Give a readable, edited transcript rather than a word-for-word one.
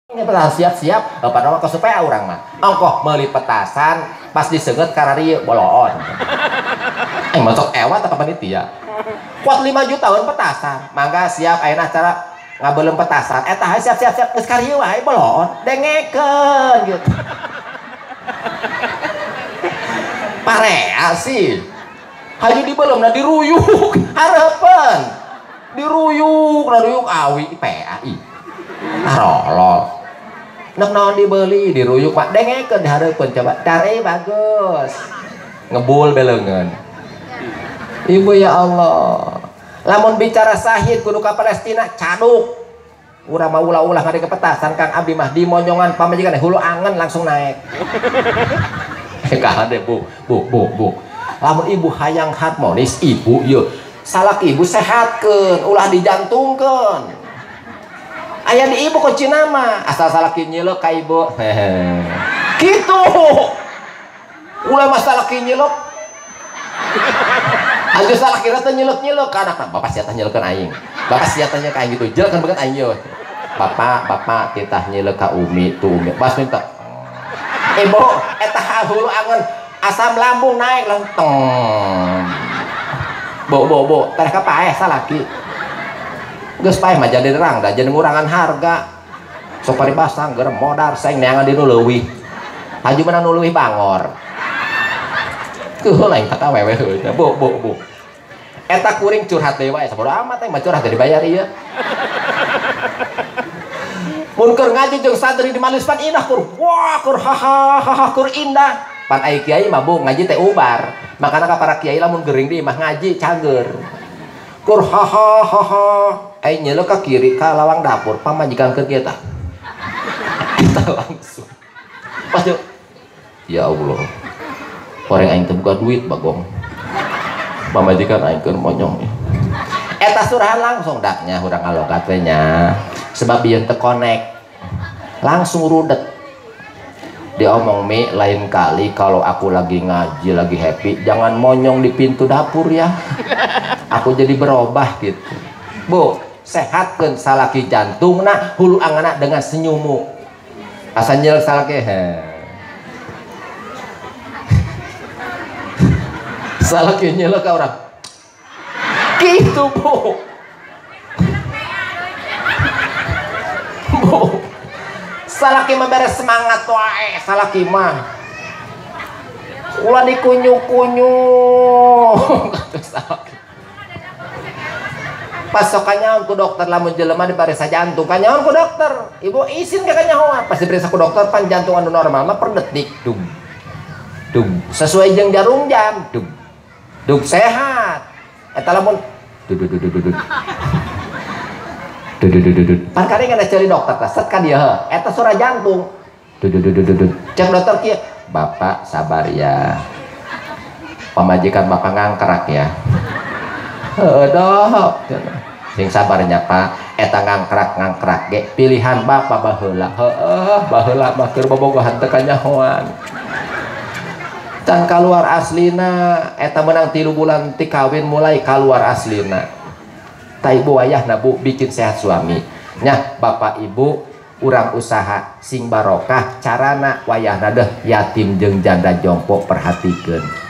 petasan siap-siap pada waktu supaya orang mah ongkoh meuli petasan pas diseget karena dia boloon masuk ewat atau panitia kuat 5 jutaan petasan mangga siap ayeuna acara ngabelem petasan eta siap-siap geus karieu wae boloon dengekeun gitu parea sih haju dibelem na diruyuk hareupeun diruyuk awi PAI tarolol nek naon dibeli diruyuk mak dengekeun dihareupeun coba cari bagus ngebul beleungeun ibu ya Allah lamun bicara sahid kudu ka Palestina caduk urang mah ulah-ulah ngade ke petasan Kang Abdi mah di monjongan pamajikan hulu angen langsung naik kahade bu lamun ibu hayang harmonis ibu yeuh salaki ibu sehatkeun ulah dijantungkeun aya di ibu kuncina mah asal salaki nyileuk ka ibu gitu ulah mah salaki nyileuk anjeun salaki teh nyileuk ka anakna bapak sia teh nyileukeun aing bapak sia teh ka aing gitu jeleukeun banget aing yeuh bapak titah nyileuk ka umi tuh umi bas minta ibu eta hulu angen asam lambung naik lentong bo teh ka paeh salaki geus paeh mah jadi derang da jadi ngurangan harga sok paribasang gerem modar seng neangan di nu leuwih haju menang nu leuwih bangor lain tak awewe heuh bu eta kuring curhat deui wae sabodo amat teh mah curhat teh dibayar ieu mun keur ngaji jeung santri di majelispan indah kur wah kur hahaha kur indah pan ai kiai mah bu ngaji teh ubar makana ka para kiai lamun geuring di mah ngaji cager kur hahaha ai nyeleuk ka kiri ka lawang dapur pamajikan keur kieu tah kita langsung pas ya Allah orang aing teh buka duit bagong pamajikan aing keur monyong eta surahan langsung daknya urang alogat we nya sebab ieu teu connect langsung rudet diomong mi lain kali kalau aku lagi ngaji lagi happy jangan monyong di pintu dapur ya aku jadi berubah gitu bu sehatkeun salaki jantungna hulu anganna dengan senyummu asa nyel salaki salaki nyeleuk ka urang gitu bu salaki mah beres semangat wae salaki mah ulah dikunyu-kunyu pas sok kanyaon ku dokter lamun jelema dipariksa jantung kanyaon ku dokter ibu izin ka kanyahoan pas diperiksa ku dokter pan jantung anu normal mah per detik dug sesuai jeung jarum jam dug sehat eta lamun pan karing ada cari dokter teh set ka dieu eta surah jantung cek dokter kieu bapak sabar ya pamajikan bapak ngangkrak ya dok sing sabarnya pak eta ngangkrak ge pilihan bapak baheula baheula mah keur bobogohan teu kanyahoan can kaluar aslina eta menang 3 bulan ti kawin mulai kaluar aslina ta ibu ayahna bu bikin sehat suami nya bapak ibu urang usaha sing barokah carana wayahna deh yatim jeung janda jompo perhatikeun